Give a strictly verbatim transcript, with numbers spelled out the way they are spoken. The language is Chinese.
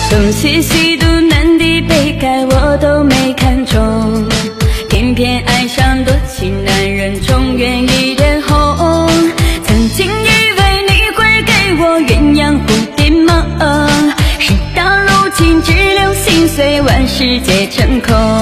东邪西毒难敌北丐我都没看中，偏偏爱上多情男人，中原一点红。曾经以为你会给我鸳鸯蝴蝶梦，事到如今只留心碎，万事皆成空。